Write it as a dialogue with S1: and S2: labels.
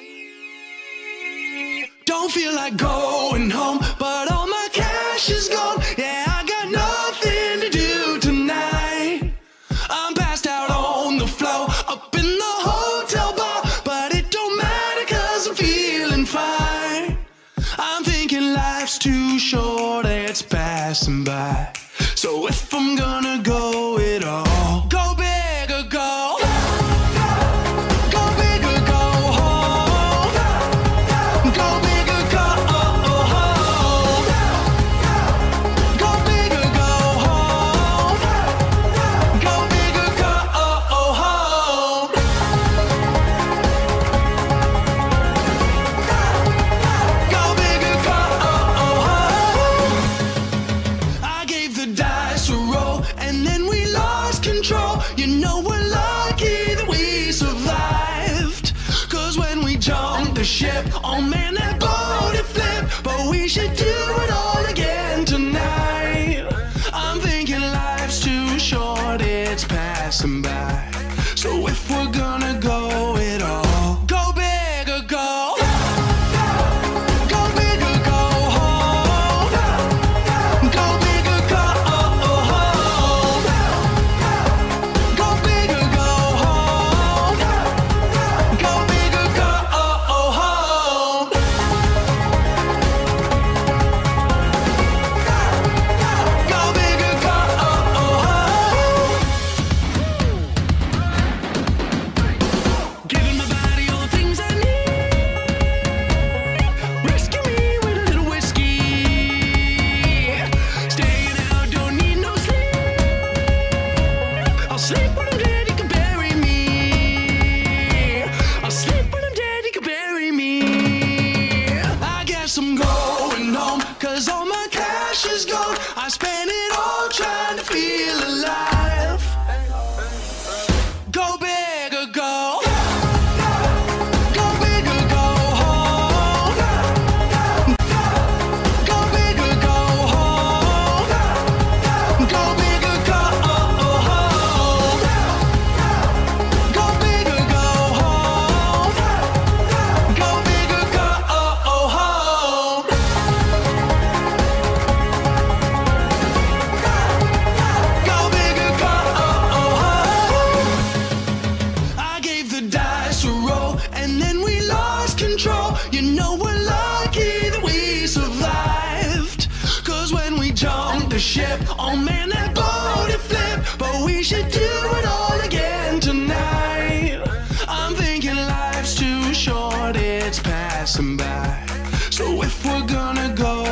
S1: Don't feel like going home, but all my cash is gone. Yeah, I got nothing to do tonight. I'm passed out on the floor, up in the hotel bar, but it don't matter 'cause I'm feeling fine. I'm thinking life's too short, it's passing by. So if I'm gonna go it all, go big or go. Go big or go home. Go big or go home. Go big or go home. Go big or go home. Go big or go home. I gave the dice a roll, and then we lost control. You know we're lucky that we survived, 'cause when we jumped the ship, oh man, that boat it flipped. But we should do it all again tonight. I'm thinking life's too short, it's passing by. So if we're gonna go it all, go big or go. Go big or go home. Go big or go home. Go big or go home. Go big or go home. Go big or go home. Giving my body all the things I need. Rescue me with a little whiskey. Staying out, don't need no sleep. I'll sleep when I'm dead, you can bury me. I'll sleep when I'm dead, you can bury me. I guess I'm going home, 'cause all my cash is gone. I spent it all trying to feel alive. Go big or go. Go big or go home. Go big or go home. Go big or go home. Go big or go home. Go big or go home. Go big or go home. I gave the dice a roll, and then we lost control. You know we're lucky that we survived, 'cause when we jumped the ship, oh man, that boat it flipped. But we should do it all again tonight. I'm thinking life's too short, it's passing by. So if we're gonna go